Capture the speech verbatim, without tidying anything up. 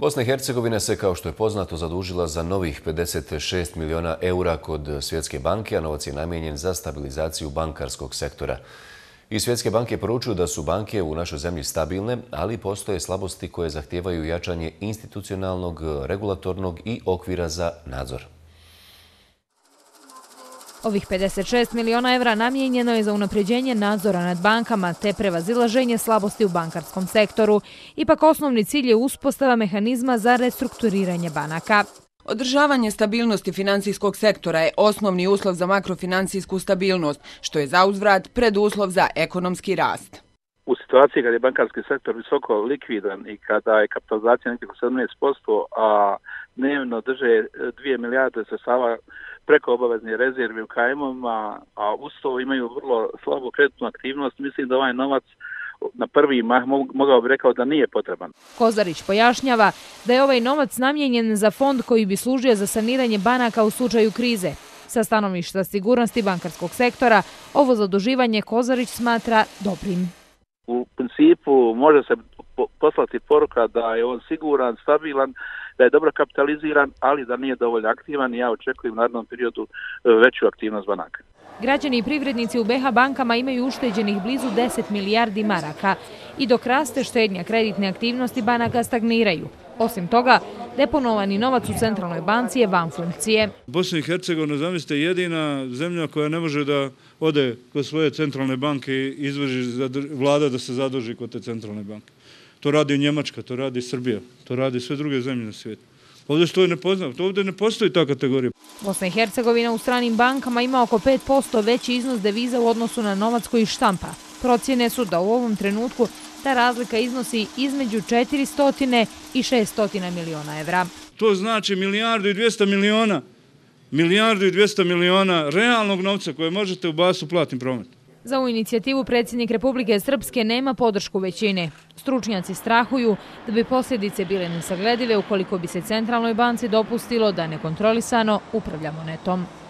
Bosna i Hercegovina se, kao što je poznato, zadužila za novih pedeset šest miliona eura kod Svjetske banke, a novac je namijenjen za stabilizaciju bankarskog sektora. Iz Svjetske banke poručuju da su banke u našoj zemlji stabilne, ali postoje slabosti koje zahtijevaju jačanje institucionalnog, regulatornog i okvira za nadzor. Ovih pedeset šest miliona evra namijenjeno je za unapređenje nadzora nad bankama te prevazilaženje slabosti u bankarskom sektoru. Ipak osnovni cilj je uspostava mehanizma za restrukturiranje banaka. Održavanje stabilnosti financijskog sektora je osnovni uslov za makrofinancijsku stabilnost, što je zauzvrat preduslov za ekonomski rast. U situaciji kada je bankarski sektor visoko likvidan i kada je kapitalizacija nekih sedamnaest posto, a dnevno drže dvije milijarde sredstava preko obaveznih rezervi u kajmovima, a uz to imaju vrlo slabu kreditnu aktivnost, mislim da ovaj novac na prvi mah mogao bi rekao da nije potreban. Kozarić pojašnjava da je ovaj novac namijenjen za fond koji bi služio za saniranje banaka u slučaju krize. Sa stanovišta sigurnosti bankarskog sektora, ovo zaduživanje Kozarić smatra dobrim. U principu može se poslati poruka da je on siguran, stabilan, da je dobro kapitaliziran, ali da nije dovoljno aktivan i ja očekujem u narednom periodu veću aktivnost banaka. Građani i privrednici u B H bankama imaju ušteđenih blizu deset milijardi maraka i dok raste štednja, kreditne aktivnosti banaka stagniraju. Osim toga, deponovani novac u centralnoj banci je van funkcije. Bosna i Hercegovina, zamislite, jedina zemlja koja ne može da ode kod svoje centralne banke i izvrši vlada da se zaduži kod te centralne banke. To radi Njemačka, to radi Srbija, to radi sve druge zemlje na svijetu. Ovdje što je nepoznato, ovdje ne postoji ta kategorija. Bosna i Hercegovina u stranim bankama ima oko pet posto veći iznos deviza u odnosu na novac koji štampa. Procjene su da u ovom trenutku ta razlika iznosi između četiristo i šesto miliona evra. To znači milijardu i dvjesto miliona, milijardu i dvjesto miliona realnog novca koje možete ubaciti u platni promet. Za ovu inicijativu predsjednik Republike Srpske nema podršku većine. Stručnjaci strahuju da bi posljedice bile nesagledive ukoliko bi se centralnoj banci dopustilo da nekontrolisano upravlja monetom.